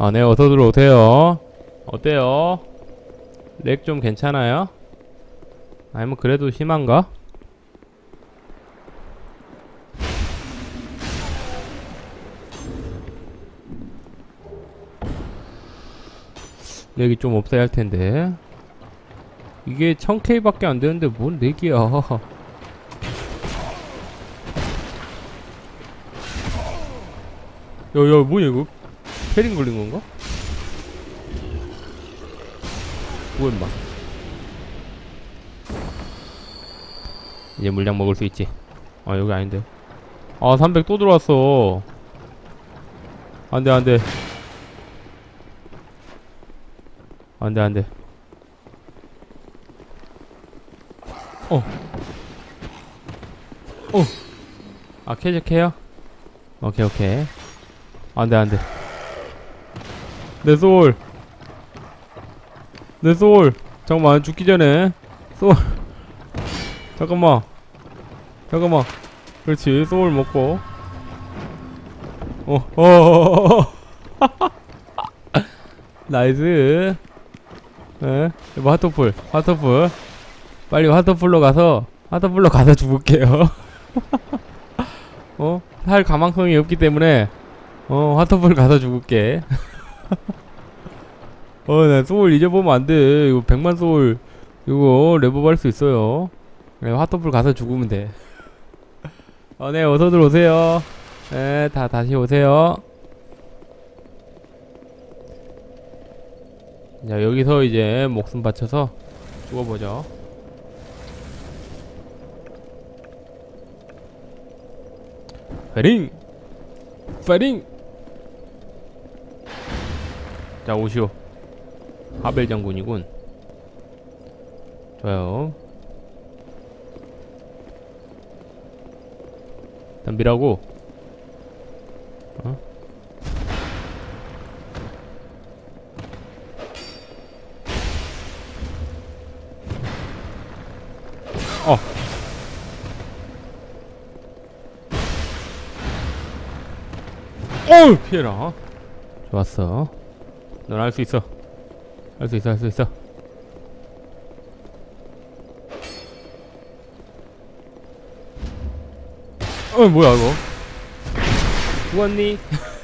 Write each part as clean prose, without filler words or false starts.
아, 네, 어서 들어오세요. 어때요? 렉 좀 괜찮아요? 아니면 그래도 심한가? 렉이 좀 없어야 할 텐데. 이게 1000K밖에 안 되는데 뭔 렉이야. 야야 뭐야 이거? 패링 걸린 건가? 뭐야 인마. 이제 물량 먹을 수 있지. 아 여기 아닌데. 아 300 또 들어왔어. 안돼 안돼 안돼 안돼. 아 쾌적해요? 오케이 오케이. 안돼 안돼. 내 소울 내 소울 잠깐만 죽기 전에 소울 잠깐만 잠깐만. 그렇지 소울 먹고 나이스. 예 이거 하트풀 하트풀 빨리 하트풀로 가서 죽을게요. 살 가망성이 없기 때문에 하트풀 가서 죽을게. 나 소울 잊어보면 안돼. 이거 100만 소울 이거 레벨업 할 수 있어요. 하트풀 가서 죽으면 돼. 네 어서들 오세요. 네 다시 오세요. 자 여기서 이제 목숨 바쳐서 죽어보죠. 파이팅! 파이팅! 자 오시오. 하벨 장군이군. 좋아요. 덤비라고. 어우 피해라. 좋았어. 넌 할 수 있어. 할 수 있어 할 수 있어. 뭐야 이거. 죽었니?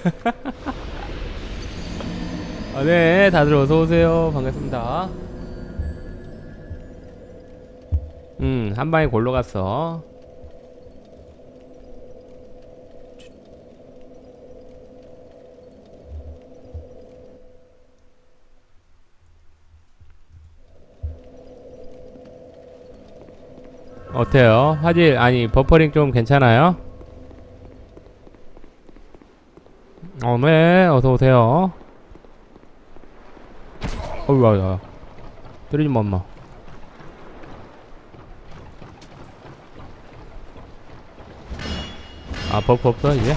네 다들 어서오세요. 반갑습니다. 한방에 골로 갔어. 어때요? 화질 아니 버퍼링 좀 괜찮아요? 네 어서오세요. 어이야 때리지마 엄마. 아 버프 없어 이제?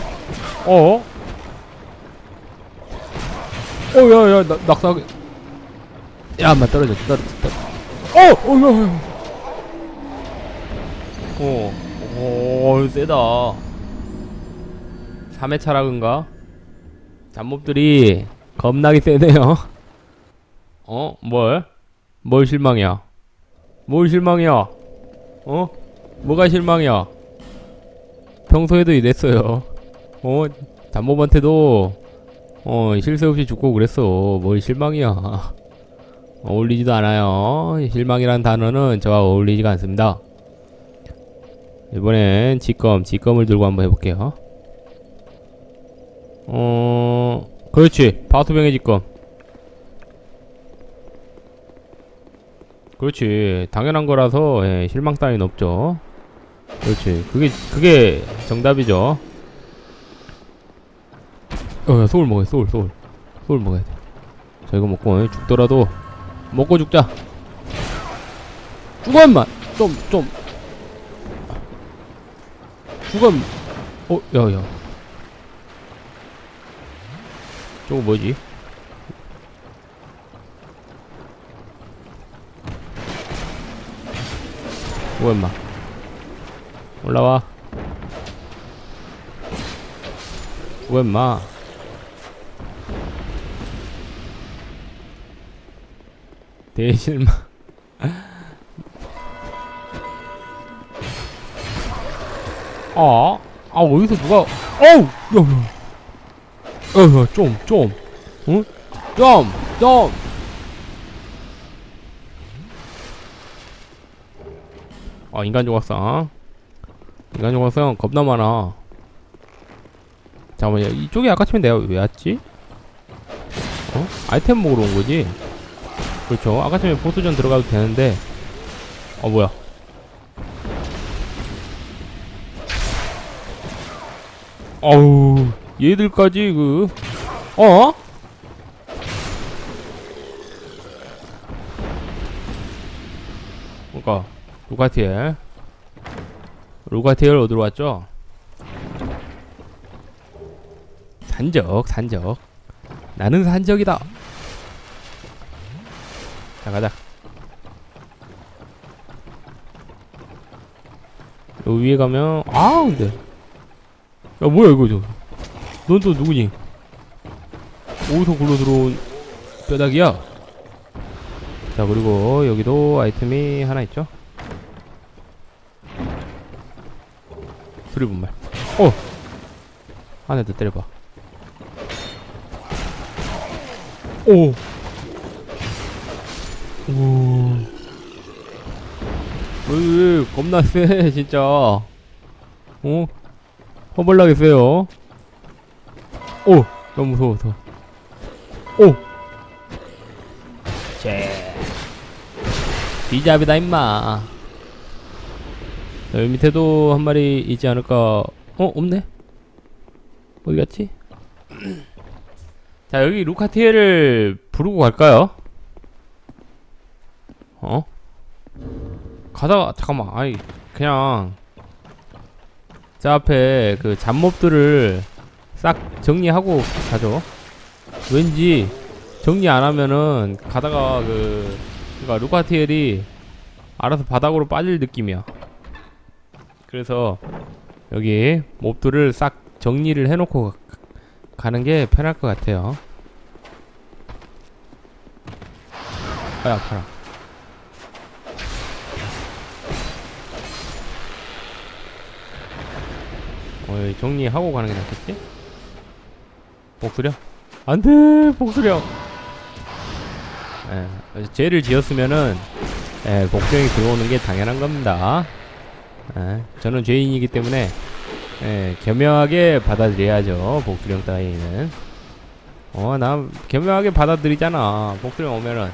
야야 낙사하게. 야 엄마 떨어져. 세다. 3회 차락인가? 잡몹들이 겁나게 세네요. 뭘 실망이야? 뭘 실망이야? 뭐가 실망이야? 평소에도 이랬어요. 잡몹한테도 실수 없이 죽고 그랬어. 뭘 실망이야? 어울리지도 않아요. 실망이란 단어는 저와 어울리지가 않습니다. 이번엔 직검을 들고 한번 해볼게요. 그렇지. 바투병의 직검. 그렇지. 당연한 거라서 실망 따윈 없죠. 그렇지. 그게 정답이죠. 야, 소울 먹어야 돼. 소울 먹어야 돼. 자, 이거 먹고 죽더라도 먹고 죽자. 죽어 임마. 좀 죽어. 야야. 저거 뭐지? 죽어 임마. 올라와. 죽어 임마. 대실마. 어디서 누가, 어우! 야, 응? 좀! 인간 조각상. 인간 조각상 겁나 많아. 잠깐만요. 이쪽에 아까 치면 내가 왜 왔지? 아이템 먹으러 온 거지? 그렇죠. 아까 전에 보스전 들어가도 되는데. 뭐야. 어우, 얘들까지 그니까, 루카티엘 어디로 왔죠? 산적. 나는 산적이다. 자, 가자. 요 위에 가면, 근데. 야, 뭐야, 이거, 넌 또 누구니? 어디서 굴러 들어온 뼈다귀야? 자, 그리고 여기도 아이템이 하나 있죠? 수리분말. 한 대 더 때려봐. 오! 왜 겁나 세, 진짜. 허벌나게 세요. 너무 무서워서. 디잡이다, 임마. 여기 밑에도 한 마리 있지 않을까? 없네? 어디 갔지? 자, 여기 루카티엘을 부르고 갈까요? 가다가, 잠깐만, 그냥, 저 앞에 그 잡몹들을 싹 정리하고 가죠. 왠지, 정리 안 하면은, 가다가 그니까 루카티엘이 알아서 바닥으로 빠질 느낌이야. 그래서, 여기, 몹들을 싹 정리를 해놓고 가는 게 편할 것 같아요. 아파라. 정리하고 가는 게 낫겠지? 복수령? 안돼! 복수령! 죄를 지었으면은 복수령이 들어오는 게 당연한 겁니다. 저는 죄인이기 때문에 겸허하게 받아들여야죠. 복수령 따위는. 나 겸허하게 받아들이잖아. 복수령 오면은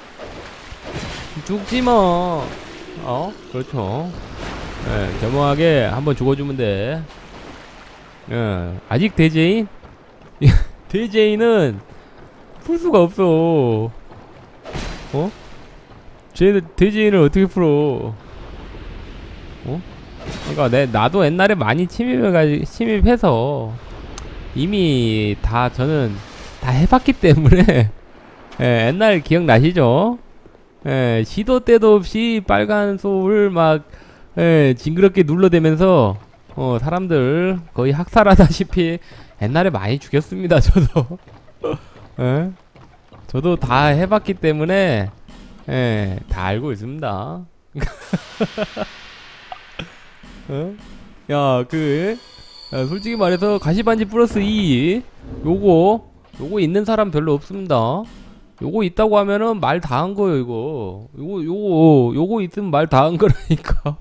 죽지 뭐. 그렇죠. 겸허하게 한번 죽어주면 돼. 아직 대죄인? 대죄인은 풀 수가 없어. 대죄인을 어떻게 풀어? 그러니까 나도 옛날에 많이 침입해서 이미 저는 다 해봤기 때문에 옛날 기억나시죠? 시도 때도 없이 빨간 소울 막 징그럽게 눌러대면서 사람들 거의 학살하다시피 옛날에 많이 죽였습니다. 저도 저도 다 해봤기 때문에 다 알고 있습니다. 솔직히 말해서 가시반지 플러스 2 요거 있는 사람 별로 없습니다. 요거 있다고 하면은 말 다 한 거예요. 요거 있으면 말 다 한 거라니까.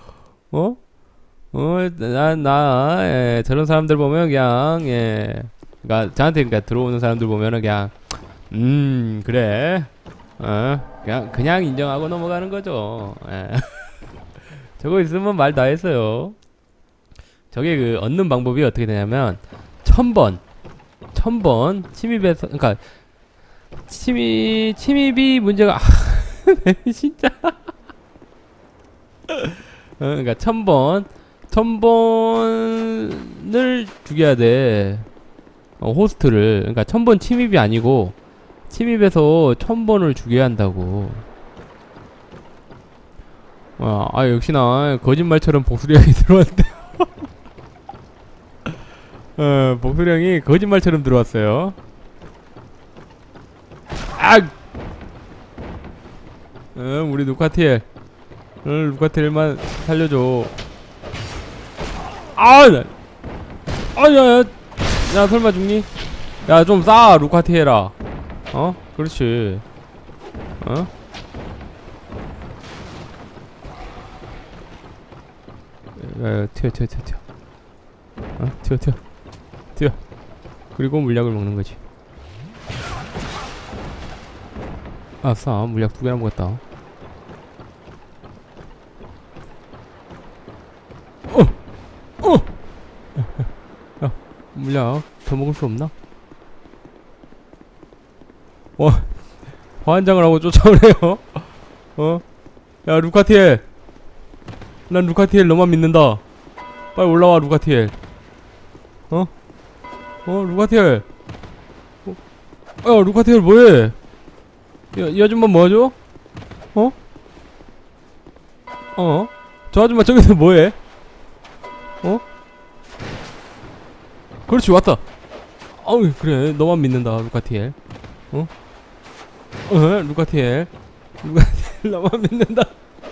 저런 사람들 보면 그냥 그러니까 저한테 들어오는 사람들 보면은 그냥 그래 그냥 인정하고 넘어가는 거죠. 저거 있으면 말 다 했어요. 저게 얻는 방법이 어떻게 되냐면 1000번 침입해서 그러니까 침입이 문제가 진짜 그러니까 1000번을 죽여야 돼. 호스트를. 그러니까 1000번 침입이 아니고 침입해서 1000번을 죽여야 한다고. 역시나 거짓말처럼 복수령이 들어왔대요. 복수령이 거짓말처럼 들어왔어요. 응, 우리 루카티엘. 응, 루카티엘만 살려줘. 아, 야, 야, 설마 죽니? 야, 좀 싸, 루카티엘아. 어? 그렇지. 어? 야, 튀어. 어? 튀어. 그리고 물약을 먹는 거지. 아싸, 물약 2개나 먹었다. 야, 물약 더 먹을 수 없나? 화한장을 하고 쫓아오네요. 야, 루카티엘. 난 루카티엘 너만 믿는다. 빨리 올라와, 루카티엘. 루카티엘. 야, 루카티엘 뭐해? 야, 이 아줌마 뭐하죠? 저 아줌마 저기서 뭐해? 그렇지, 왔다. 어우, 그래, 너만 믿는다, 루카티엘. 루카티엘 너만 믿는다.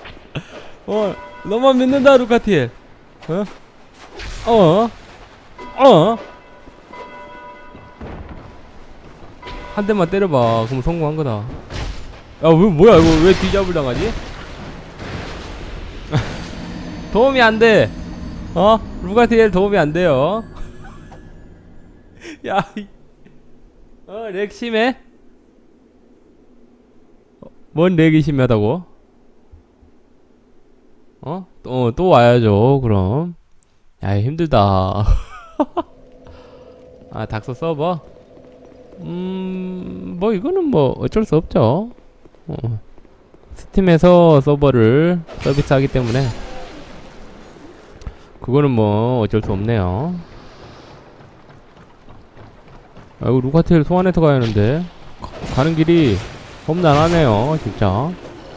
너만 믿는다, 루카티엘. 한 대만 때려봐. 그럼 성공한 거다. 야, 뭐야, 이거 왜 뒤잡을 당하지? 도움이 안 돼. 루카티엘 도움이 안 돼요. 야, 렉 심해? 뭔 렉이 심하다고? 또 와야죠, 그럼. 야, 힘들다. 아, 닥서 서버? 뭐, 이거는 뭐, 어쩔 수 없죠. 스팀에서 서버를 서비스하기 때문에. 그거는 뭐, 어쩔 수 없네요. 아, 이거 루카티엘 소환해서 가야 하는데. 가는 길이 험난하네요, 진짜.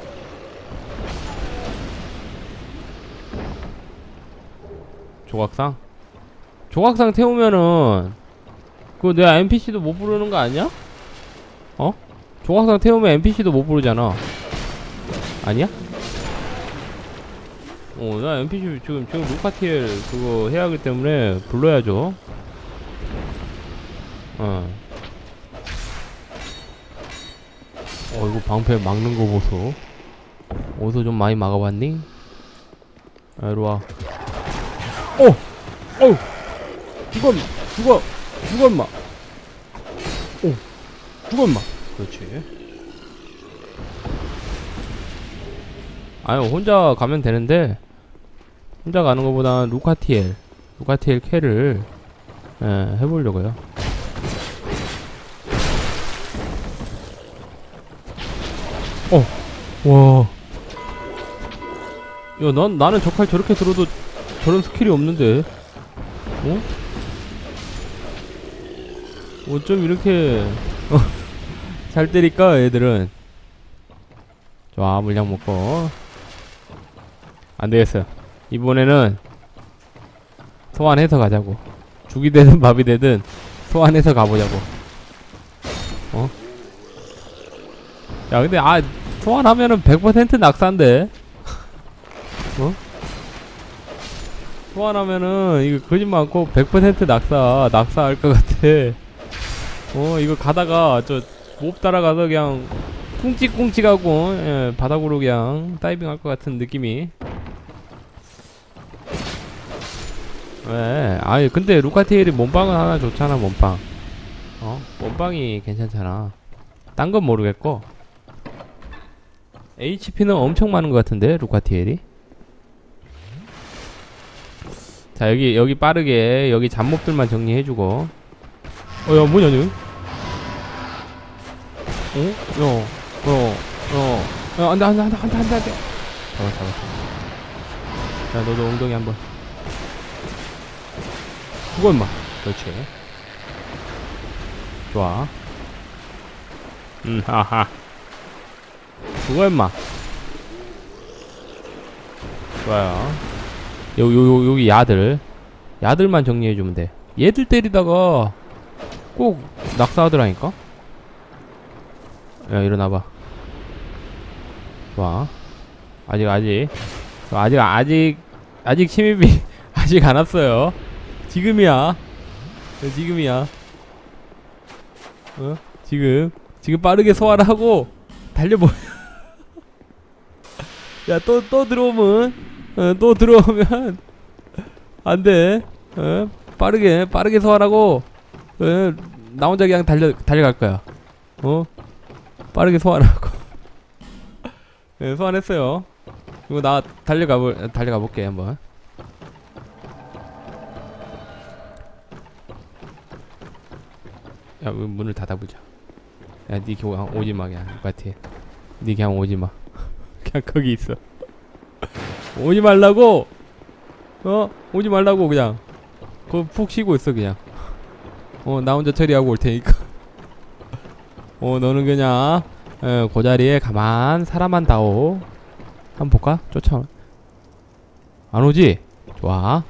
조각상? 조각상 태우면은 그거 내가 NPC도 못 부르는 거 아니야? 조각상 태우면 NPC도 못 부르잖아. 아니야? 나 NPC 지금 루카티엘 그거 해야 하기 때문에 불러야죠. 이거 방패 막는 거 보소. 어디서 좀 많이 막아봤니? 이리와. 죽어 임마. 죽어 임마. 그렇지. 아유, 혼자 가면 되는데, 혼자 가는 것보다 루카티엘 캐를 해보려고요. 와. 야, 나는 저 칼 저렇게 들어도 저런 스킬이 없는데. 어쩜 이렇게 잘 때릴까, 애들은. 좋아, 물량 먹고. 안되겠어. 이번에는 소환해서 가자고. 죽이 되든 밥이 되든 소환해서 가보자고. 야, 근데 소환하면은 100% 낙사인데. 소환하면은 이거 거짓말 않고 100% 낙사할 것 같아. 이거 가다가 저 몹 따라가서 그냥 꿍찍꿍찍하고 바닥으로 그냥 다이빙 할 것 같은 느낌이. 왜? 아니, 근데 루카티엘이 몸빵은 하나 좋잖아. 몸빵. 몸빵이 괜찮잖아. 딴 건 모르겠고. HP는 엄청 많은 것 같은데, 루카티엘이. 자, 여기 빠르게 여기 잡몹들만 정리해주고. 야, 뭐냐, 너? 야, 안돼. 잡았어. 야, 너도 엉덩이 한번. 죽어, 임마. 그렇지. 좋아. 하하. 죽어, 임마. 좋아요. 여기 야들만 정리해주면 돼. 얘들 때리다가 꼭 낙사하더라니까. 야, 일어나봐. 좋아. 아직 침입이 아직 안 왔어요. 지금이야. 지금이야. 지금 빠르게 소화를 하고 달려보. 야, 또 들어오면, 또 들어오면 안 돼. 빠르게 소환하고, 나 혼자 그냥 달려갈 거야. 빠르게 소환하고. 소환했어요. 이거 나 달려가 볼게 한번. 야, 문을 닫아보자. 야, 니 그냥 오지마, 그냥 같아. 니 그냥 오지마. 그냥 거기 있어. 오지 말라고. 오지 말라고 그냥. 그거 푹 쉬고 있어 그냥. 나 혼자 처리하고 올 테니까. 너는 그냥 그 자리에 가만 사람만 다오. 한번 볼까? 쫓아. 안 오지? 좋아.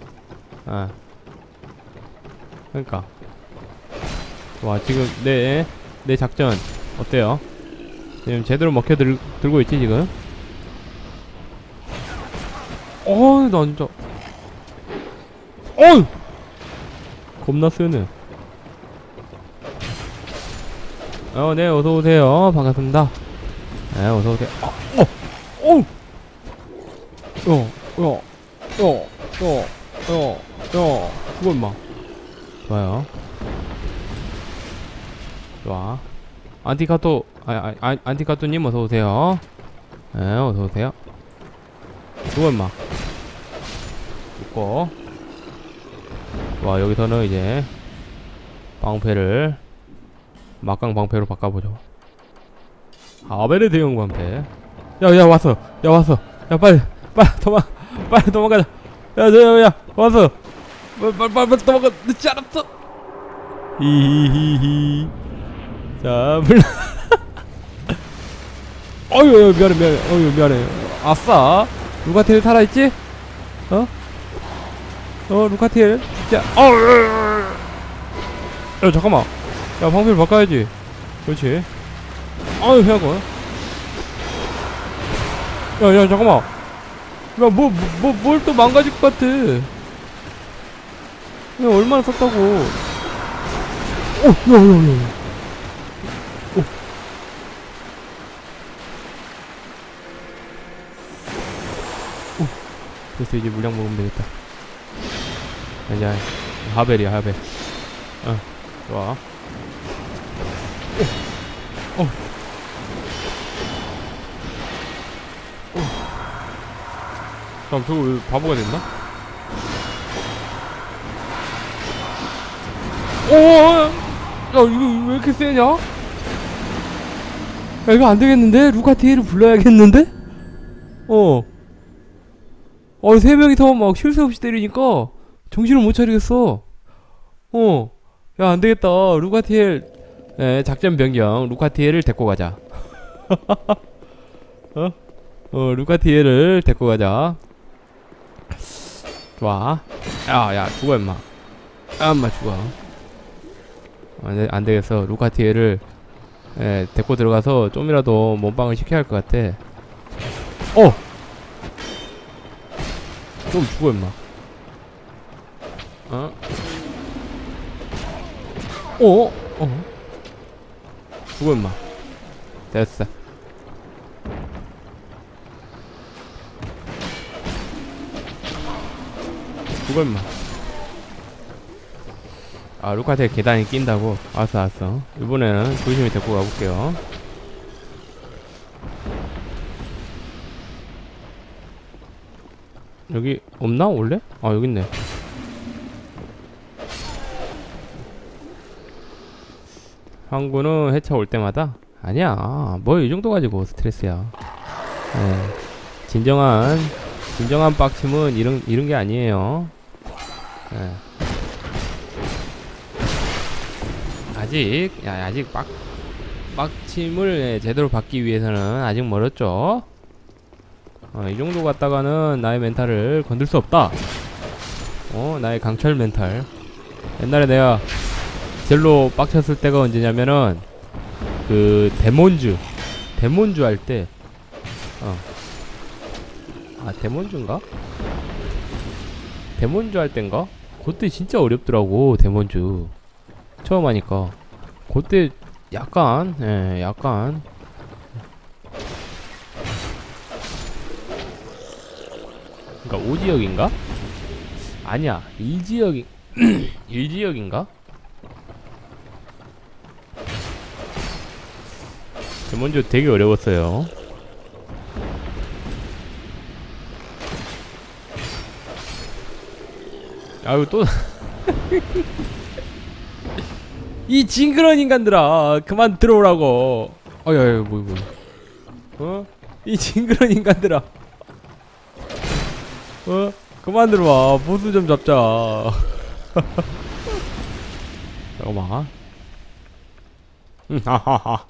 그러니까. 좋아. 지금 내 작전 어때요? 지금 제대로 들고 있지 지금? 나 진짜. 겁나 쓰네. 네, 어서오세요. 반갑습니다. 네, 어서오세요. 그거 임마. 좋아요. 좋아. 안티카토님 어서오세요. 네, 어서오세요. 그거 임마. 있고. 와, 여기서는 이제 방패를 막강 방패로 바꿔보죠. 아벨의 대형 방패. 야 왔어. 야 빨리 도망가자. 야 왔어. 빨리 도망가. 늦지 않았어. 히히히히. 자, 물론. 미안해. 아싸. 루카티엘 살아있지? 루카티엘 진짜. 야, 잠깐만. 야, 방패를 바꿔야지. 그렇지. 해야고. 야, 잠깐만. 야, 뭘 또 망가질 것 같아. 야, 얼마나 썼다고. 야. 그래서 이제 물량 먹으면 되겠다. 이제 하벨이야, 하벨. 좋아. 그럼 저거 왜 바보가 됐나? 야, 이거 왜 이렇게 세냐? 야, 이거 안 되겠는데? 루카티엘을 불러야겠는데? 세 명이서 막 쉴 새 없이 때리니까 정신을 못 차리겠어. 야, 안 되겠다. 루카티엘, 작전 변경. 루카티엘을 데리고 가자. 루카티엘을 데리고 가자. 좋아. 야, 죽어, 임마. 임마, 죽어. 안 되겠어. 루카티엘을, 데리고 들어가서 좀이라도 몸빵을 시켜야 할 것 같아. 좀 죽어, 임마. 죽어, 임마. 됐어. 죽어, 임마. 루카티엘 계단이 낀다고? 알았어. 이번에는 조심히 데리고 가볼게요. 여기 없나 원래? 여기 있네. 항구는 해쳐 올 때마다? 아니야. 뭐 이 정도 가지고 스트레스야. 진정한 빡침은 이런 게 아니에요. 아직 빡침을 제대로 받기 위해서는 아직 멀었죠. 이 정도 갔다가는 나의 멘탈을 건들 수 없다. 나의 강철 멘탈. 옛날에 내가 젤로 빡쳤을 때가 언제냐면은 그 데몬주 할 때 아, 데몬주인가? 데몬주 할 땐가? 그때 진짜 어렵더라고, 데몬주. 처음 하니까. 그때 약간, 예, 약간. 그니까 5지역인가? 아니야, 2지역이, 1지역인가? 데몬주 되게 어려웠어요. 아유, 또. 이 징그러운 인간들아, 그만 들어오라고. 어야야, 뭐. 어? 이 징그러운 인간들아. 어? 그만 들어와. 보스 좀 잡자. 잠깐만. 하하하.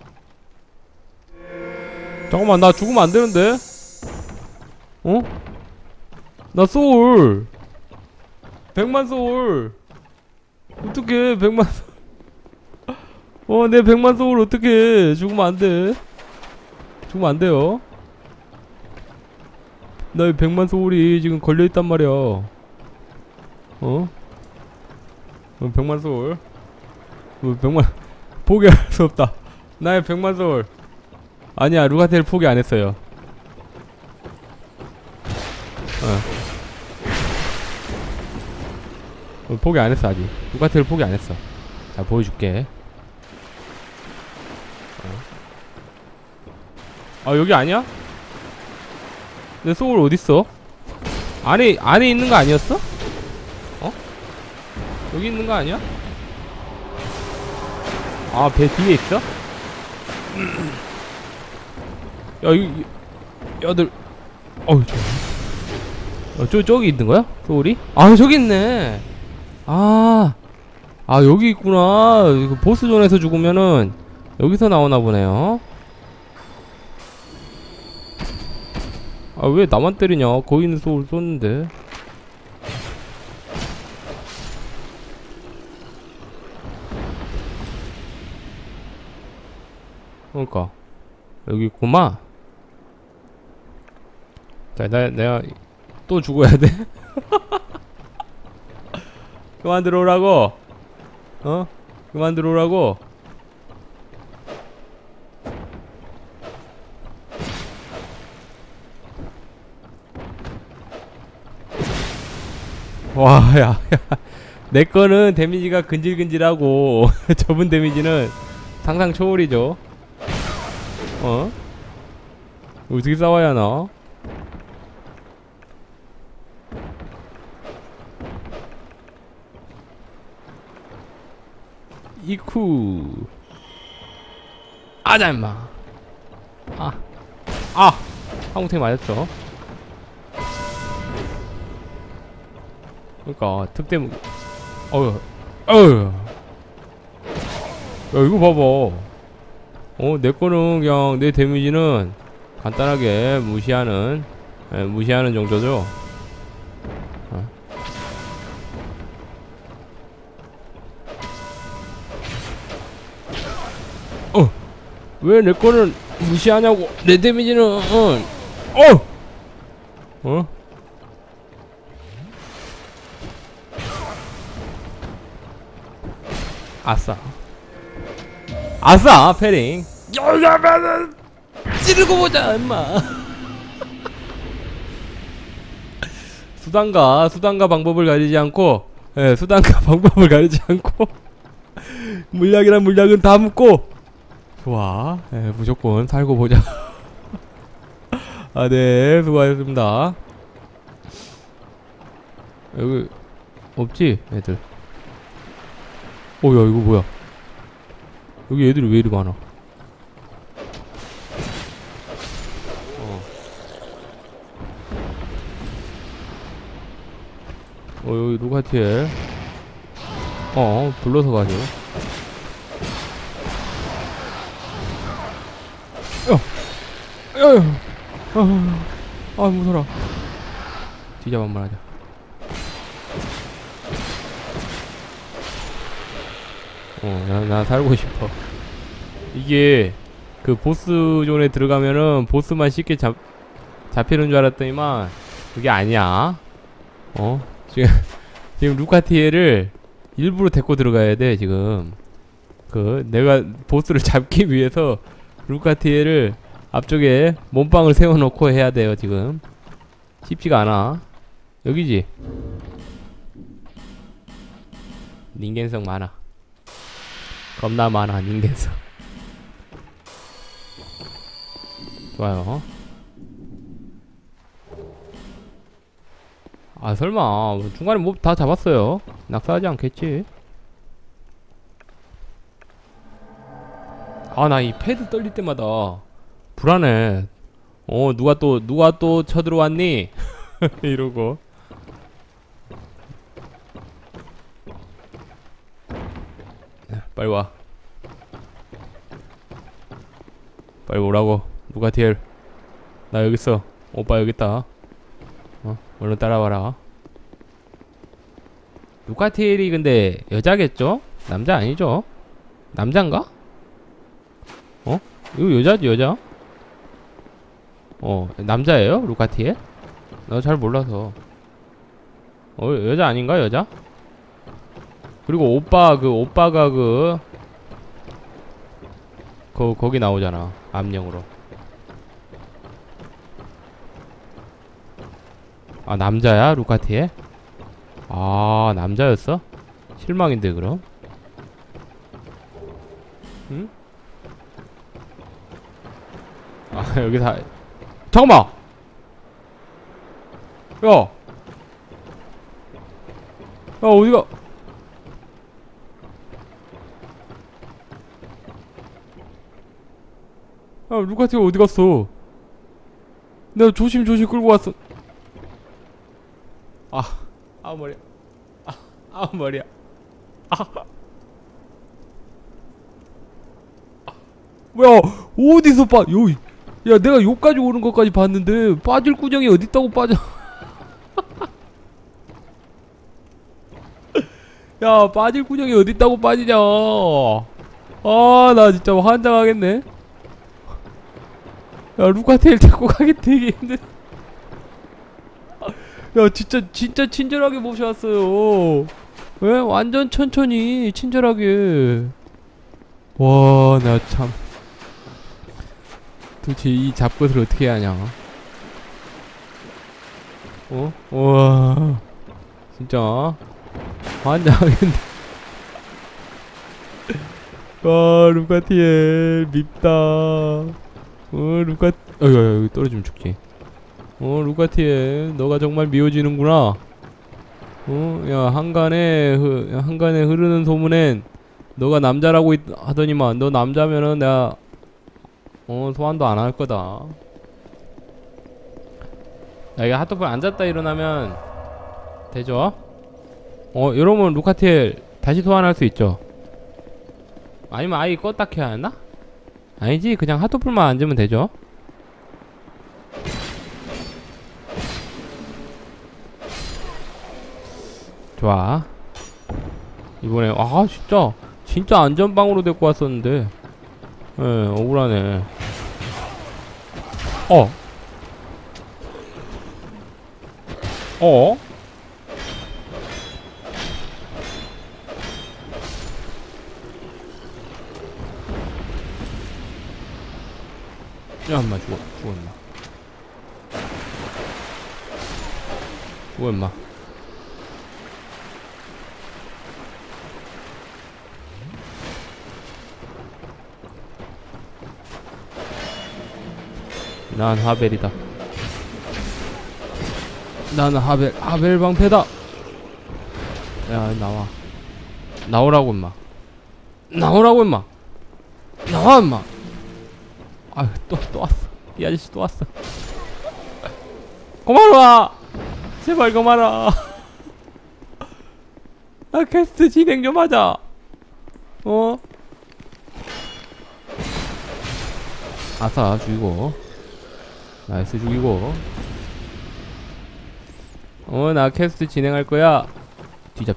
잠깐만, 나 죽으면 안 되는데? 어? 나 소울 100만 소울. 어떡해, 100만 내 100만 소울 어떡해. 죽으면 안 돼. 죽으면 안 돼요. 나의 100만 소울이 지금 걸려있단 말이야. 100만 소울. 100만 포기할 수 없다. 나의 100만 소울. 아니야, 루가텔 포기 안 했어요. 포기 안 했어, 아직. 루가텔 포기 안 했어. 자, 보여줄게. 아, 여기 아니야? 내 소울 어딨어? 안에 있는 거 아니었어? 여기 있는 거 아니야? 아, 배 뒤에 있어? 야, 이 야들. 저기 있는 거야? 소울이? 아, 저기 있네. 아, 여기 있구나. 이거 보스존에서 죽으면은 여기서 나오나 보네요. 아, 왜 나만 때리냐? 거기 있는 소울 쏘는데. 그러니까 여기 있구만. 자, 내가 또 죽어야 돼? 그만 들어오라고. 그만 들어오라고. 와, 야. 내 거는 데미지가 근질근질하고 저분 데미지는 상상 초월이죠. 어떻게 싸워야 하나? 이쿠. 아자, 임마. 한국탱 맞았죠. 그니까 특대 무기. 야, 이거 봐봐. 내 거는 그냥 내 데미지는 간단하게 무시하는 정도죠. 왜 내 거는 무시하냐고. 내 데미지는 아싸 패링. 열려면은 찌르고 보자, 임마. 수단과 방법을 가리지 않고, 수단과 방법을 가리지 않고 물약이란 물약은 다 묻고. 좋아. 무조건 살고 보자. 네, 수고하셨습니다. 여기 없지, 애들. 야, 이거 뭐야? 여기 애들이 왜 이리 많아? 여기 루가티엘. 불러서 가죠. 무서라. 뒤잡아만 하자. 나 살고 싶어. 이게 그 보스존에 들어가면은 보스만 쉽게 잡히는 줄 알았더니만 그게 아니야. 지금 루카티에를 일부러 데리고 들어가야 돼. 지금 내가 보스를 잡기 위해서 루카티에를 앞쪽에 몸빵을 세워놓고 해야 돼요. 지금 쉽지가 않아. 여기지. 닌겐성 많아. 겁나 많아. 닌겐성. 좋아요. 아 설마 중간에 뭐 다 잡았어요. 낙사하지 않겠지. 아 나 이 패드 떨릴 때마다 불안해. 누가 또 쳐들어왔니? 이러고. 빨리 와. 빨리 오라고. 루카티엘. 나 여기 있어. 오빠 여기 있다. 얼른 따라와라. 루카티엘이 근데 여자겠죠? 남자 아니죠? 남잔가? 이거 여자지 여자? 남자예요? 루카티엘? 나 잘 몰라서. 여자 아닌가 여자? 그리고 오빠가 거기 나오잖아. 암령으로. 아 남자야 루카티에? 아 남자였어? 실망인데 그럼? 응? 아 여기 다 잠깐만! 야! 어디가? 루카티가 어디 갔어? 내가 조심조심 끌고 왔어. 머리야. 머리야. 뭐야? 어디서 야, 내가 여기까지 오는 것까지 봤는데 빠질 구멍이 어디 있다고 빠져? 야, 빠질 구멍이 어디 있다고 빠지냐? 나 진짜 환장하겠네. 야, 루카테일 잡고 가기 되게 힘들. 야 진짜 친절하게 모셔왔어요. 왜? 완전 천천히 친절하게. 와 나 참 도대체 이 잡것을 어떻게 하냐. 와 진짜 환장하겠네. 와 루카티엘 밉다. 여기 떨어지면 죽지. 루카티엘 너가 정말 미워지는구나. 야 한간에 흐르는 소문엔 너가 남자라고 하더니만 너 남자면은 내가 소환도 안 할 거다. 야 이게 핫도플 앉았다 일어나면 되죠? 이러면 루카티엘 다시 소환할 수 있죠. 아니면 아예 껐다 켜야 하나? 아니지 그냥 핫도플만 앉으면 되죠. 좋아. 이번에 진짜 안전방으로 데리고 왔었는데 억울하네. 야 인마 죽어 인마. 난 하벨이다. 나는 하벨 방패다. 야 나오라고 임마. 나와 임마. 또 왔어. 이 아저씨 또 왔어. 그만 와. 제발 그만 와. 나 퀘스트 진행 좀 하자. 아싸 죽이고. 나이스 죽이고. 나 퀘스트 진행할 거야. 뒤잡.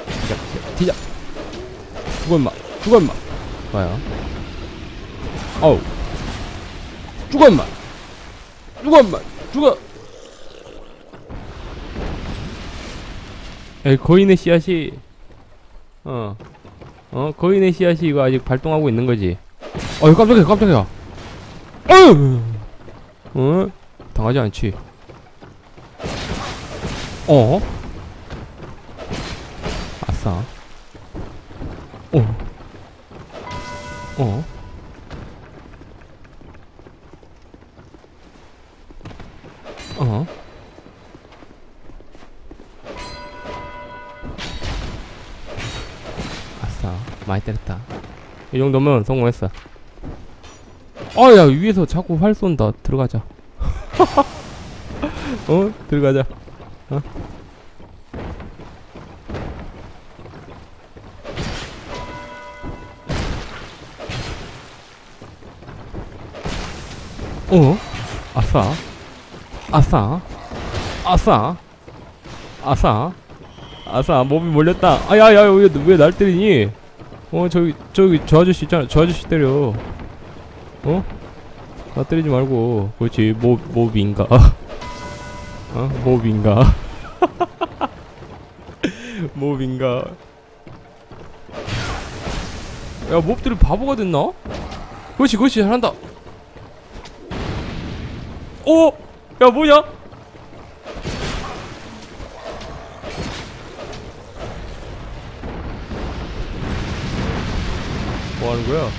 죽어 임마. 봐요. 죽어 임마. 죽어! 에, 거인의 씨앗이 거인의 씨앗이 이거 아직 발동하고 있는 거지. 깜짝이야, 깜짝이야. 당하지 않지. 아싸. 아싸. 많이 때렸다. 이 정도면 성공했어. 야, 위에서 자꾸 활 쏜다. 들어가자. 들어가자. 아싸. 아싸. 아싸. 아싸. 아싸. 몹이 몰렸다. 야야야, 왜 날 때리니? 저기 저 아저씨 있잖아. 저 아저씨 때려. 나 때리지 말고. 그렇지. 몹인가? 몹인가? 몹인가? 야, 몹들이 바보가 됐나? 그렇지, 잘한다. 야, 뭐냐? 뭐 하는 거야?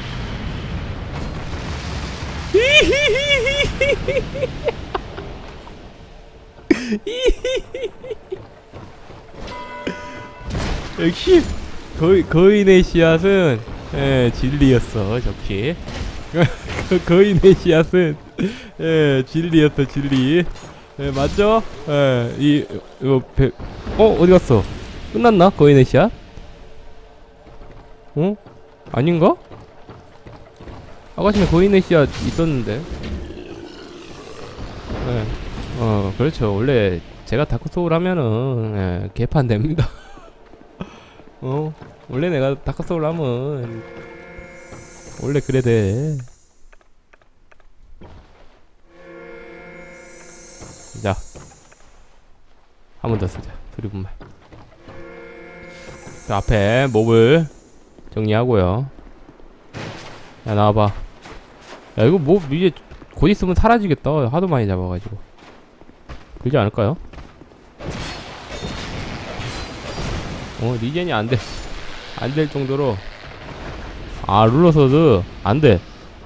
역시 거인의 씨앗은 진리였어. 역시 거인의 씨앗은 진리였어. 진리. 맞죠? 어디 갔어? 끝났나? 거인의 씨앗? 아닌가? 아까 전에 거인의 씨앗 있었는데. 그렇죠. 원래 제가 다크소울 하면은 개판 됩니다. 원래 내가 다크소울 하면 원래 그래 돼. 자, 한 번 더 쓰자. 드리블만. 자, 앞에 몹을 정리하고요. 야, 나와봐. 야, 이거 몹 이제 곧 있으면 사라지겠다. 하도 많이 잡아가지고. 그러지 않을까요? 리젠이 안 돼. 안 될 정도로. 룰러서드 안 돼.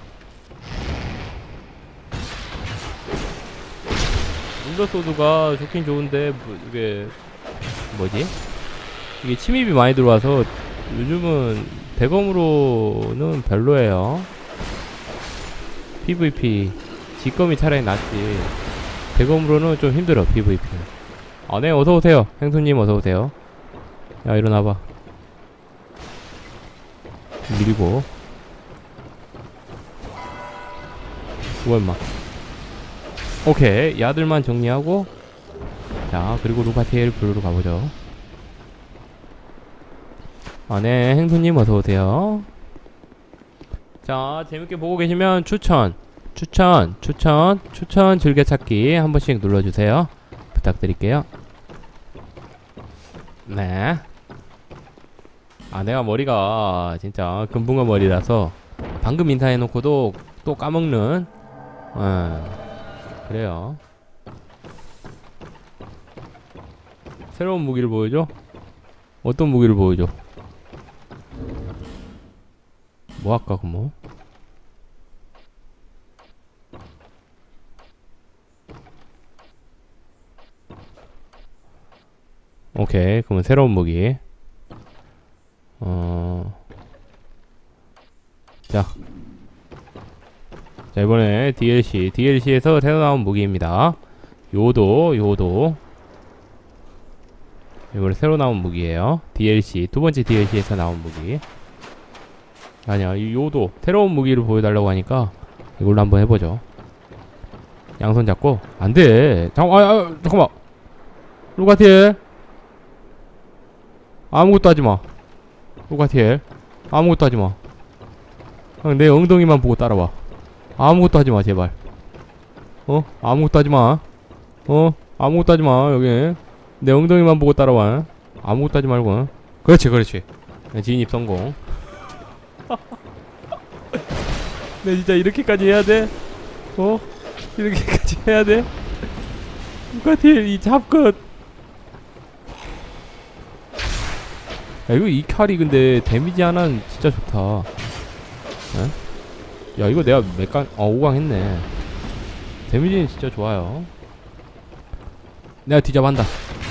룰러소드가 좋긴 좋은데, 이게 뭐지? 이게 침입이 많이 들어와서 요즘은 대검으로는 별로예요. PVP 직검이 차라리 낫지. 대검으로는 좀 힘들어. PVP. 네, 어서오세요. 행수님 어서오세요. 야, 일어나봐. 밀고. 죽어 임마. 오케이, 야들만 정리하고. 자, 그리고 루파티엘 블루로 가보죠. 네, 행수님 어서오세요. 자, 재밌게 보고 계시면 추천 즐겨찾기 한 번씩 눌러주세요. 부탁드릴게요. 네. 내가 머리가 진짜 금붕어 머리라서 방금 인사해놓고도 또 까먹는. 그래요. 새로운 무기를 보여줘? 어떤 무기를 보여줘? 뭐 할까, 그럼? 오케이, 그러면 새로운 무기. 자, 이번에 DLC에서 새로 나온 무기입니다. 요도. 이번에 새로 나온 무기예요. 두 번째 DLC에서 나온 무기. 아니야, 이 요도 새로운 무기를 보여달라고 하니까 이걸로 한번 해보죠. 양손 잡고. 안돼. 잠깐만. 루가티엘 아무것도 하지마. 루가티엘 아무것도 하지마. 그냥 내 엉덩이만 보고 따라와. 아무것도 하지마 제발. 아무것도 하지마. 아무것도 하지마. 여기 내 엉덩이만 보고 따라와. 아무것도 하지 말고. 그렇지 그렇지. 진입 성공. 네 진짜 이렇게까지 해야 돼? 이렇게까지 해야 돼? 누가딜 이 잡끝. 야 이거 이 칼이 근데 데미지 하나는 진짜 좋다. 에? 야 이거 내가 몇 강? 5강 했네. 데미지는 진짜 좋아요. 내가 뒤잡한다.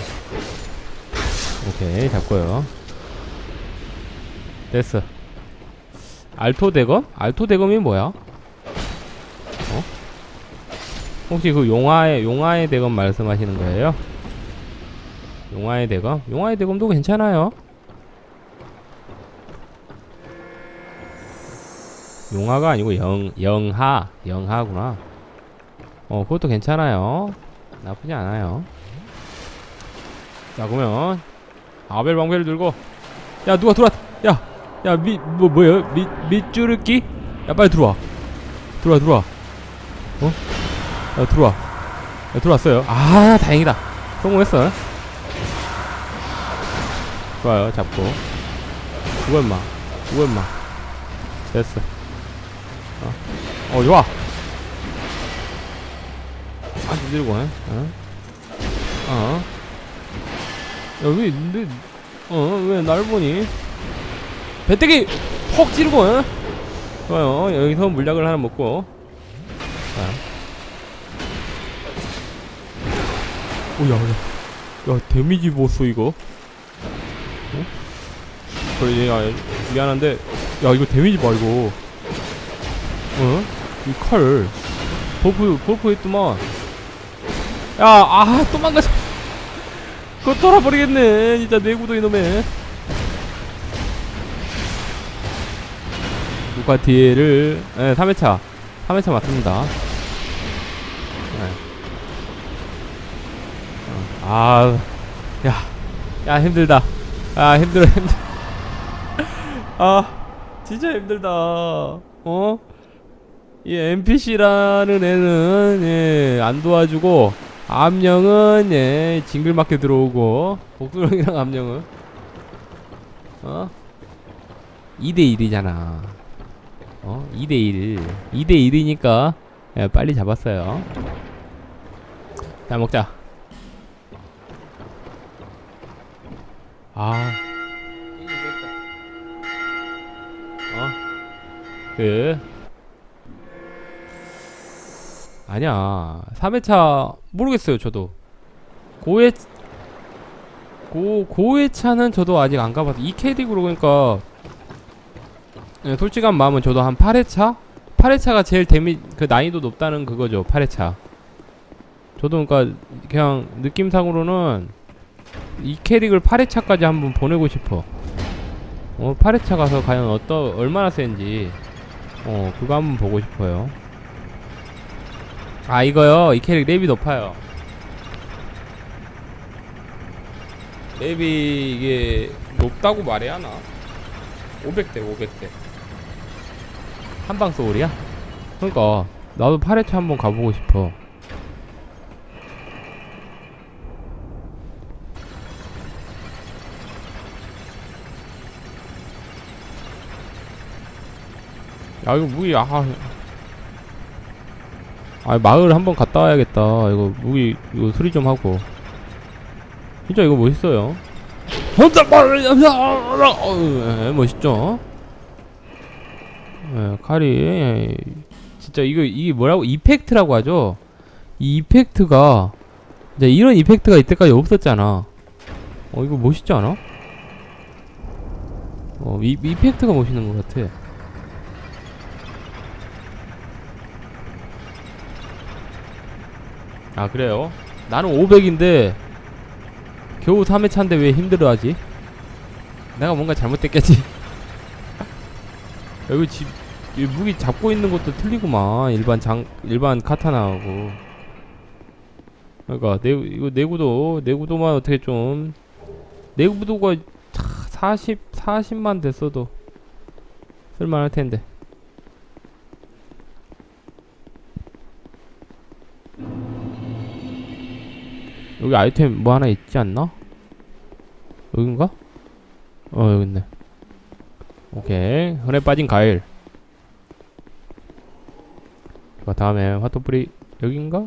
오케이 잡고요. 됐어. 알토 대검? 알토 대검이 뭐야? 혹시 그 용화의 대검 말씀하시는 거예요? 용화의 대검? 용화의 대검도 괜찮아요. 용화가 아니고 영하구나. 그것도 괜찮아요. 나쁘지 않아요. 자 그러면 아벨 방패를 들고. 야 누가 들어왔. 야 뭐야 밑줄기? 야 빨리 들어와. 들어와. 야 들어와. 야 들어왔어요. 아 다행이다. 성공했어. 좋아요. 잡고. 죽어 임마. 됐어. 좋아. 들고 왜 날 보니? 배때기 퍽 찌르고. 좋아요. 여기서 물약을 하나 먹고. 야 데미지 보소 이거. 그래 야 미안한데 야 이거 데미지 봐 이거. 이 칼 버프 했더만. 야 또 망가져. 그거 돌아버리겠네 진짜 내구도 이놈의. 누카티를 3회차 맞습니다. 야 힘들다. 힘들어. 진짜 힘들다. 이 NPC라는 애는 안 도와주고 암령은 징글맞게 들어오고 복수령이랑 암령은 2대1이잖아. 2대1이니까 빨리 잡았어요. 자 먹자. 아니야 3회차 모르겠어요 저도. 고회차는 저도 아직 안 가봐서 2캐릭으로 그러니까 솔직한 마음은 저도 한 8회차? 8회차가 제일 그 난이도 높다는 그거죠. 8회차 저도 그러니까 그냥 느낌상으로는 이 캐릭을 8회차까지 한번 보내고 싶어. 8회차 가서 과연 얼마나 센지 그거 한번 보고 싶어요. 이거요. 이 캐릭 랩이 높아요. 랩이 이게 높다고 말해야 하나? 500대 한방 소울이야? 그러니까 나도 8회차 한번 가보고 싶어. 야 이거 무기 마을 한번 갔다 와야겠다. 이거 무기 이거 수리 좀 하고. 진짜 이거 멋있어요. 멋있죠? 칼이 진짜 이게 뭐라고 이펙트라고 하죠. 이 이펙트가 이제 이런 이펙트가 이때까지 없었잖아. 이거 멋있지 않아? 이펙트가 멋있는 것 같아. 그래요? 나는 500인데 겨우 3회차인데 왜 힘들어하지? 내가 뭔가 잘못됐겠지. 여기 이 무기 잡고 있는 것도 틀리구만. 일반 카타나하고. 그러니까 이거 내구도만 어떻게 좀 내구도가 40만 됐어도 쓸만할 텐데. 여기 아이템 뭐 하나 있지 않나? 여긴가? 여기 있네. 오케이. 흔해 빠진 가일. 좋아, 다음에 화토불이 여긴가?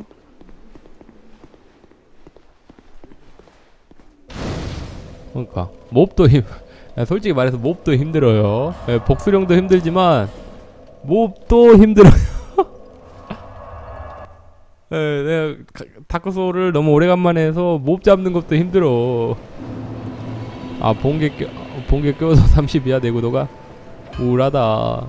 그러니까 몹도 솔직히 말해서 몹도 힘들어요. 복수령도 힘들지만 몹도 힘들어요. 내가 다크소울을 너무 오래간만에 해서 몹 잡는 것도 힘들어. 아, 번개 껴서 30이야 내구도가. 우울하다.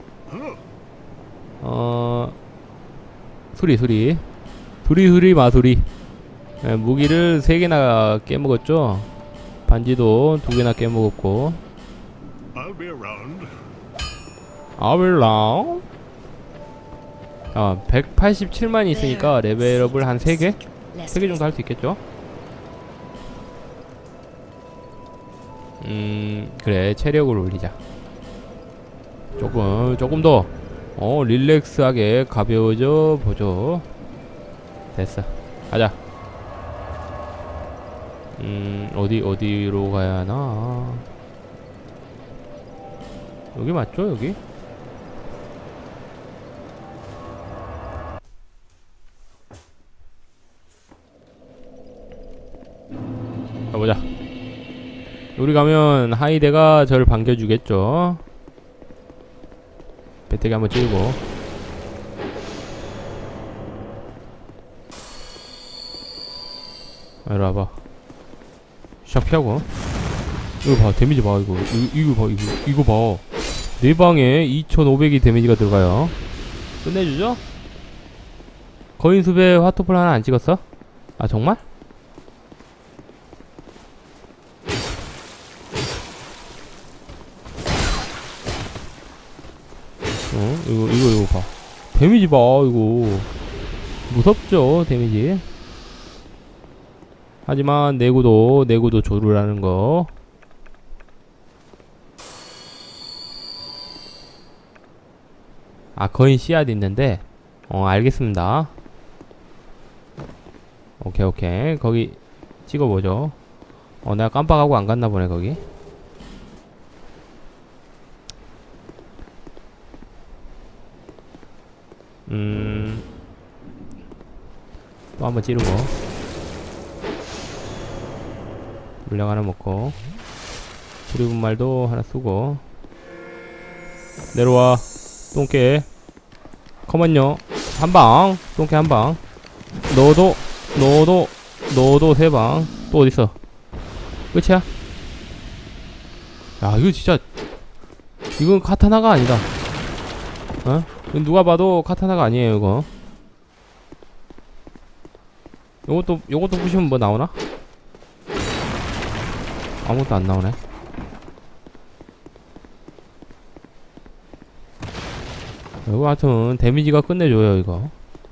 수리 마수리. 무기를 3개나 깨먹었죠. 반지도 2개나 깨먹었고. I'll be around. 187만이 있으니까 레벨업을 한 3개? 3개 정도 할 수 있겠죠? 그래, 체력을 올리자. 조금 더 릴렉스하게 가벼워져 보죠. 됐어, 가자. 어디로 가야 하나? 여기 맞죠? 여기? 가보자. 여기 가면 하이데가 저를 반겨주겠죠. 배때기 한번 찌르고. 이리 와봐. 샥 피하고. 이거 봐, 데미지 봐. 이거 봐. 네 방에 2500이 데미지가 들어가요. 끝내주죠? 거인숲에 화토플 하나 안 찍었어? 아, 정말? 이거 봐. 데미지 봐, 이거. 무섭죠, 데미지. 하지만 내구도 조르라는 거. 아, 거인 씨앗 있는데. 알겠습니다. 오케이. 거기 찍어보죠. 내가 깜빡하고 안 갔나 보네, 거기. 또 한번 찌르고. 물량 하나 먹고. 수리분말도 하나 쓰고. 내려와, 똥개. 컴온요. 한방. 똥개 한방. 너도 3방. 또 어딨어? 끝이야? 야, 이거 진짜, 이건 카타나가 아니다. 이건 누가 봐도 카타나가 아니에요, 이거. 요것도 부시면 뭐 나오나? 아무것도 안 나오네. 이거 하여튼 데미지가 끝내줘요, 이거.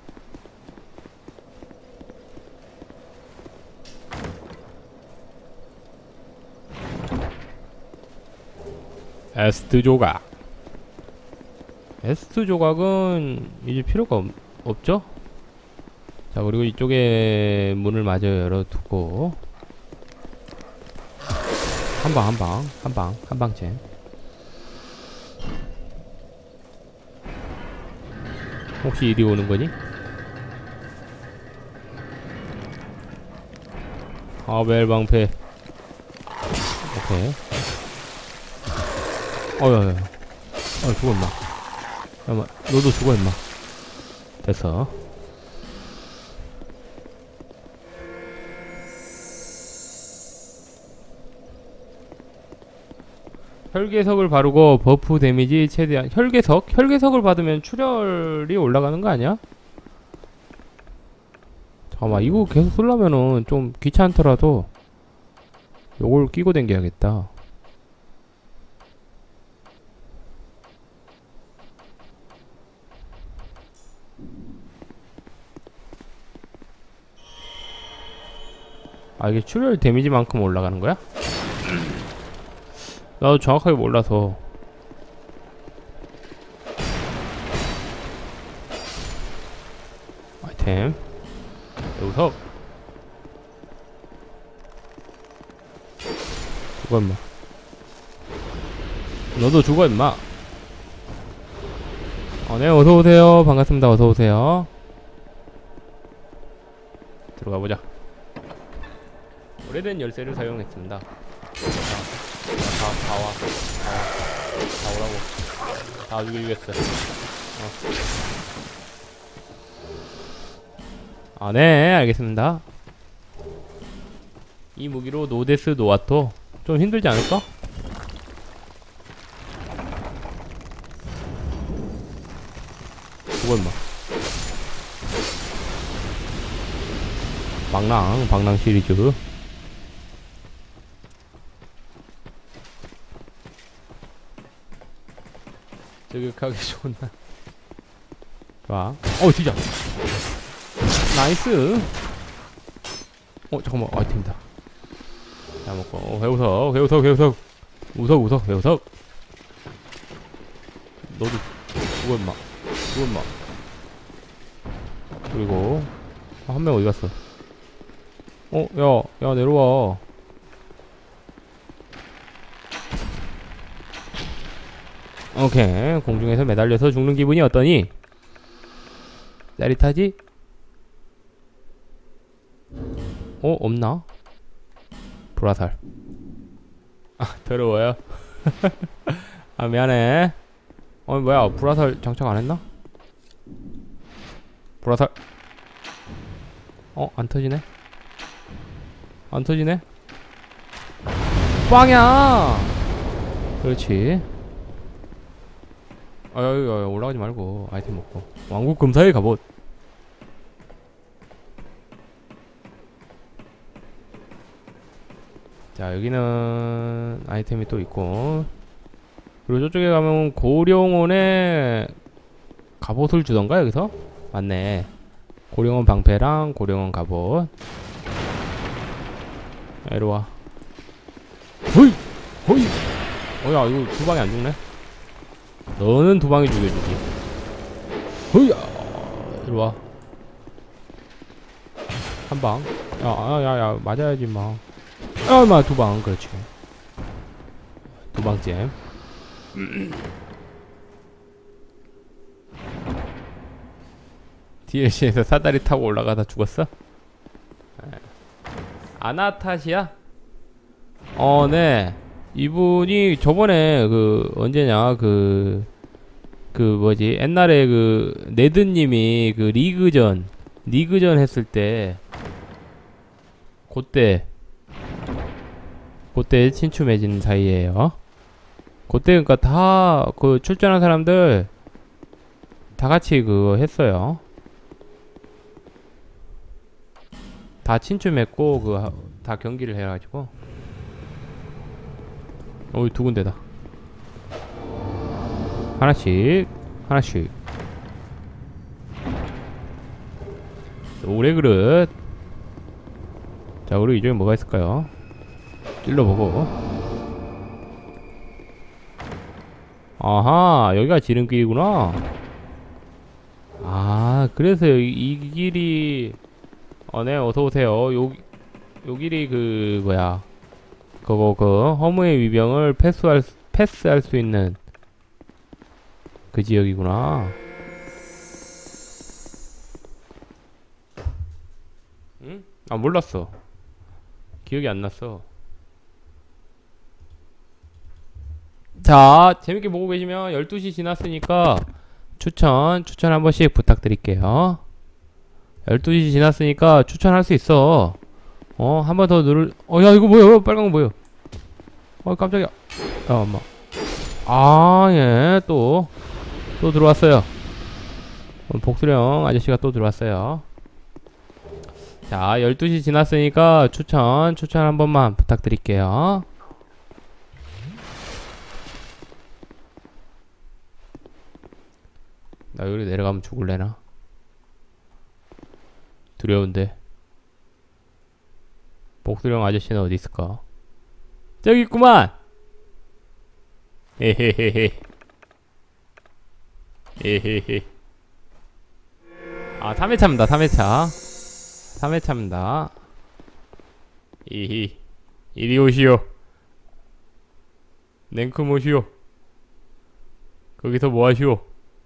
에스트 조각은 이제 필요가 없죠? 자, 그리고 이쪽에 문을 마저 열어두고 한방째. 혹시 이리 오는 거니? 아벨 방패. 오케이. 야야야. 죽어 임마. 잠깐만, 너도 죽어 임마. 됐어. 혈계석을 바르고 버프 데미지 최대한. 혈계석을 받으면 출혈이 올라가는 거 아니야? 잠깐만, 이거 계속 쓰려면은 좀 귀찮더라도 요걸 끼고 댕겨야겠다. 아, 이게 출혈 데미지만큼 올라가는 거야? 나도 정확하게 몰라서. 아이템 우석. 죽어 임마. 너도 죽어 임마. 네, 어서오세요. 반갑습니다. 어서오세요. 들어가보자. 오래된 열쇠를 사용했습니다. 다 오라고. 다 죽이겠어. 네, 알겠습니다. 이 무기로 노데스 노아토. 좀 힘들지 않을까? 죽어 임마. 방랑 시리즈. 저격하기 좋나. 좋아. 진짜 나이스. 잠깐만. 아이템이다. 자, 먹고. 회우석 우석 회우석. 너도 죽어 임마. 그리고 한 명 어디 갔어? 야 내려와. 오케이. 공중에서 매달려서 죽는 기분이 어떠니? 짜릿하지? 없나? 불화살. 더러워요. 미안해. 뭐야, 불화살 장착 안 했나? 불화살. 안 터지네? 안 터지네? 빵야! 그렇지. 올라가지 말고 아이템 먹고. 왕국 검사의 갑옷. 자, 여기는 아이템이 또 있고. 그리고 저쪽에 가면 고령원에 갑옷을 주던가, 여기서? 맞네. 고령원 방패랑 고령원 갑옷. 이리와. 호이! 야, 이거 두 방에 안 죽네? 너는 두 방에 죽여주지. 호이야! 이리와. 한 방. 야, 맞아야지, 마. 두 방, 그렇지. 두 방째. DLC에서 사다리 타고 올라가다 죽었어? 아나타시아? 네. 이분이 저번에 언제냐, 뭐지, 옛날에 네드님이 리그전 했을 때, 그때 친추 맺은 사이에요. 그때 그니까 다 출전한 사람들 다 같이 했어요. 다 친추 맺고 다 경기를 해가지고. 두 군데다. 하나씩. 오래 그릇. 자, 우리 이쪽에 뭐가 있을까요? 찔러보고. 아하, 여기가 지름길이구나. 그래서 이 길이. 네, 어서오세요. 요 길이 뭐야, 허무의 위병을 패스할 수 있는 그 지역이구나. 응? 몰랐어. 기억이 안 났어. 자, 재밌게 보고 계시면 12시 지났으니까 추천 한 번씩 부탁드릴게요. 12시 지났으니까 추천할 수 있어. 한 번 더 야, 이거 뭐야? 빨간 거 뭐야? 깜짝이야. 엄마. 예, 또 들어왔어요. 복수령 아저씨가 또 들어왔어요. 자, 12시 지났으니까 추천 한 번만 부탁드릴게요. 나 여기 내려가면 죽을래나? 두려운데. 복수령 아저씨는 어디 있을까? 저기 있구만! 에헤헤헤. 에헤헤. 3회차입니다, 3회차입니다. 이히. 이리 오시오. 냉크모시오. 거기서 뭐하시오?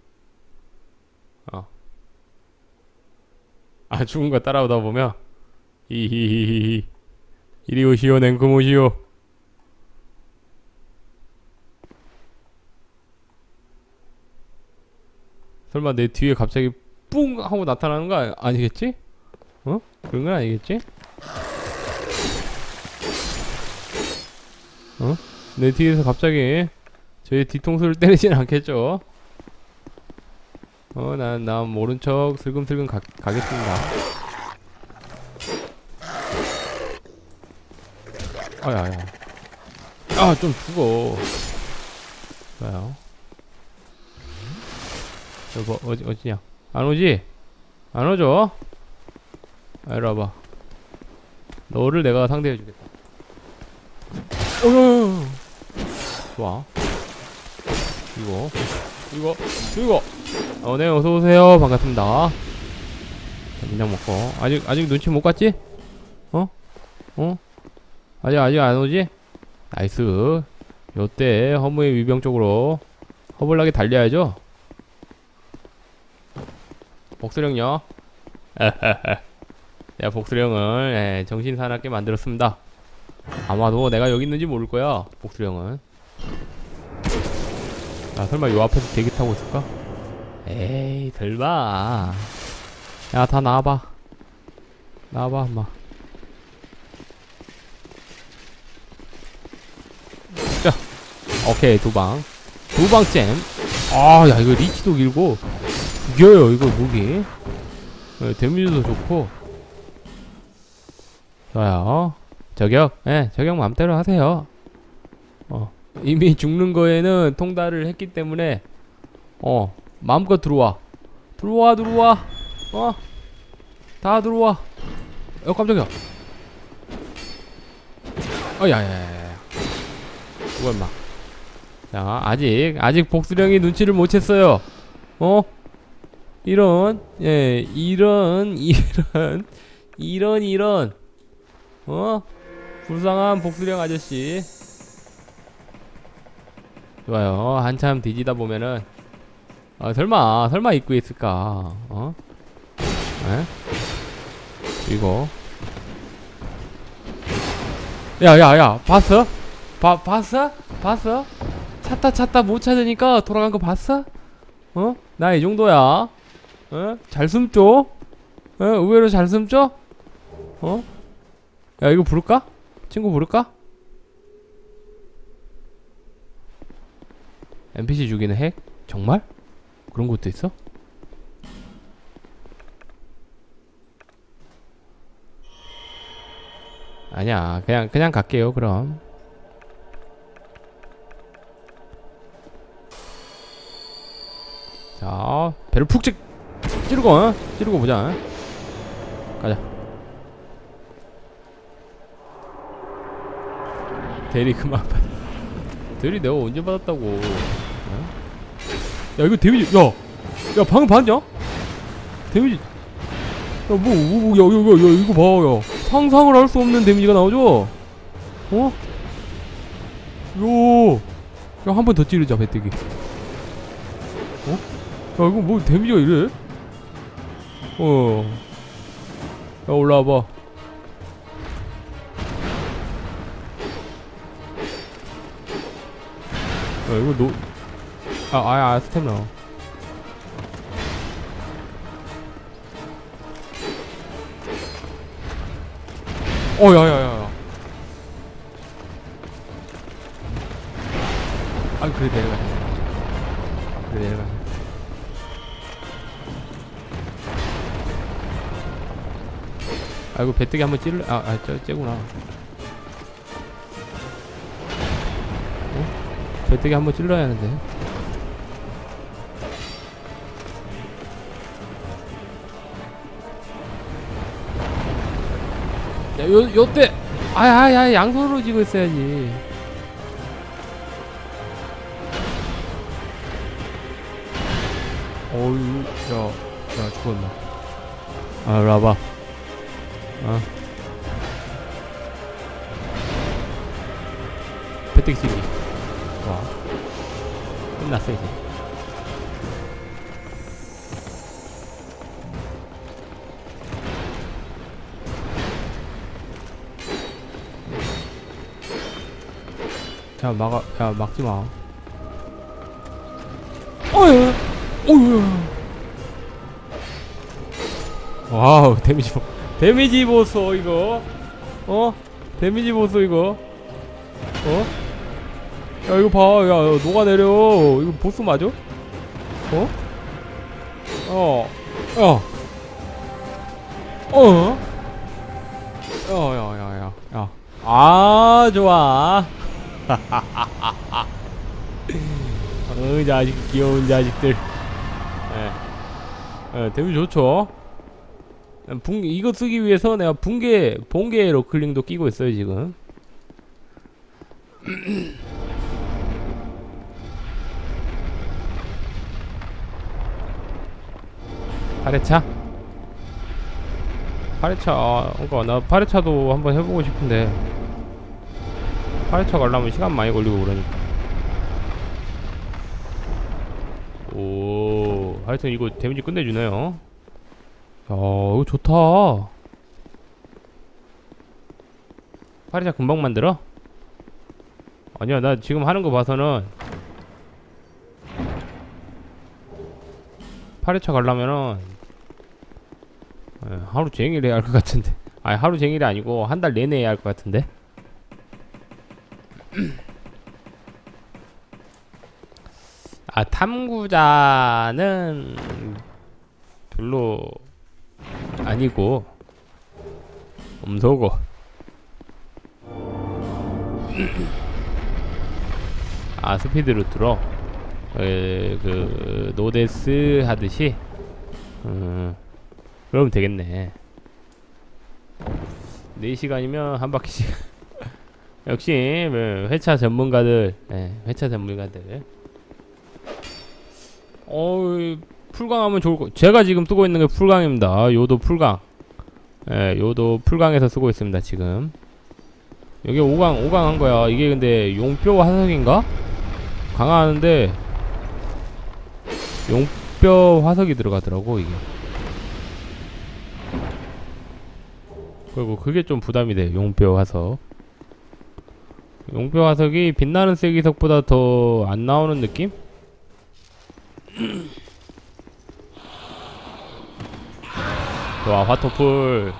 죽은 거 따라오다 보면 히히히히히 이리 오시오 냉크모시오. 설마 내 뒤에 갑자기 뿡 하고 나타나는 거 아니겠지? 그런 건 아니겠지? 내 뒤에서 갑자기 저의 뒤통수를 때리진 않겠죠? 난 모른 척 슬금슬금 가겠습니다. 아야야. 좀 죽어. 뭐야? 여보, 어디냐? 안 오지? 안 오죠? 이리 와봐. 너를 내가 상대해주겠다. 좋아. 이거. 네, 어서오세요. 반갑습니다. 그냥 먹고. 아직 눈치 못 갔지? 아직 안 오지? 나이스. 요때 허무의 위병 쪽으로 허벌나게 달려야죠. 복수령요. 내가 복수령을 정신사납게 만들었습니다. 아마도 내가 여기 있는지 모를 거야. 복수령은. 설마 요 앞에서 대기 타고 있을까? 에이, 설마. 야, 다 나와봐. 나와봐, 엄마. 자, 오케이, 두방잼. 야, 이거 리치도 길고 이겨요, 이거 무기. 데미지도 좋고. 좋아요. 저격 마음대로 하세요. 이미 죽는 거에는 통달을 했기 때문에 마음껏 들어와. 다 들어와. 깜짝이야. 야야야야. 이거 임마. 자, 아직 복수령이 눈치를 못 챘어요. 이런 불쌍한 복수령 아저씨. 좋아요. 한참 뒤지다 보면은 설마 입구에 있을까? 이거. 야야야, 봤어? 봤어? 찾다 못 찾으니까 돌아간 거 봤어? 나 이 정도야. 잘 숨죠? 의외로 잘 숨죠? 야, 이거 부를까? 친구 부를까? NPC 죽이는 핵? 정말? 그런 것도 있어? 아니야, 그냥 갈게요. 그럼 자, 배를 푹 찌르고 보자. 가자. 대리 그만 받아. 대리 내가 언제 받았다고. 야, 이거 데미지. 야 방금 봤냐? 데미지. 야, 이거 봐. 야, 상상을 할 수 없는 데미지가 나오죠? 야, 한 번 더 찌르자, 배때기. 야, 이거 뭐 데미지가 이래? 야, 올라와봐. 야, 이거 스태미나. 야야야. 그래, 내려가. 이거 배뜨기 한번 찌를래? 쟤구나. 배뜨기 한번 찔러야 하는데. 야, 요때 양손으로 쥐고 있어야지. 야, 죽었나. 이리 와봐. 배때기 찌르기. 좋아. 끝났어 이제. 야 막아. 야 막지마. 어휴. 어휴. 와우 데미지 보소 이거. 데미지 보소 이거. 야 이거 봐. 야 녹아내려. 이거 보스 맞아? 야. 아 좋아. 자식 귀여운 자식들. 데미지 좋죠. 이거 쓰기 위해서 내가 번개 로클링도 끼고 있어요 지금. 파레차? 그니까 나 파레차도 한번 해보고 싶은데 파레차 가려면 시간 많이 걸리고 그러니까. 오, 하여튼 이거 데미지 끝내주네요. 야 이거 좋다. 파레차 금방 만들어? 아니야, 나 지금 하는 거 봐서는 파레차 가려면은 하루 종일 해야 할 것 같은데. 아니 하루 종일이 아니고 한 달 내내 해야 할 것 같은데. 아 탐구자는 별로 아니고 엄소고. 아 스피드루트로 그 노데스 하듯이. 그러면 되겠네. 4시간이면 한 바퀴씩. 역시 회차 전문가들. 회차 전문가들. 풀강하면 좋을 거. 제가 지금 쓰고 있는 게 풀강입니다. 요도 풀강. 요도 풀강에서 쓰고 있습니다 지금. 여기 5강 한 거야. 이게 근데 용뼈 화석인가? 강화하는데 용뼈 화석이 들어가더라고 이게. 그리고 그게 좀 부담이 돼. 용뼈 화석. 용뼈 화석이 빛나는 세기석보다 더 안 나오는 느낌? 좋아, 화토풀.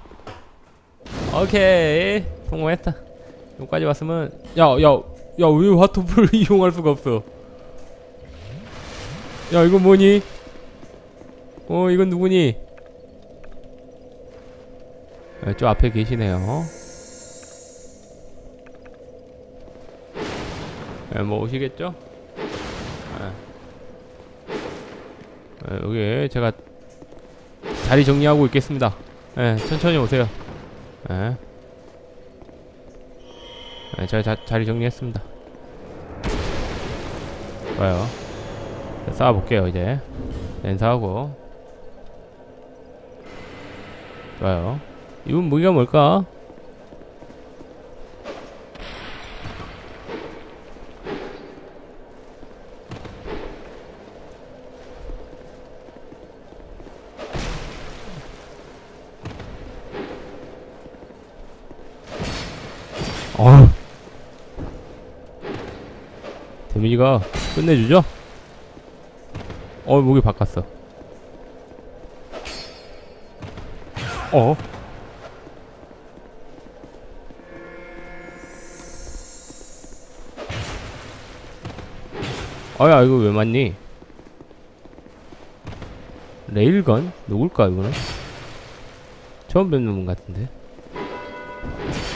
오케이, 성공했다. 여기까지 왔으면 야 왜 화토풀을 이용할 수가 없어. 야 이건 뭐니? 이건 누구니? 저 앞에 계시네요. 뭐 오시겠죠? 여기 제가 자리 정리하고 있겠습니다. 천천히 오세요. 제가 자리 정리했습니다. 좋아요. 싸워볼게요 이제. 랜사하고. 좋아요. 이분 무기가 뭘까? 데미지가 끝내주죠? 무기 바꿨어. 야 이거 왜 맞니? 레일건? 누굴까 이거는? 처음 뵙는 분 같은데.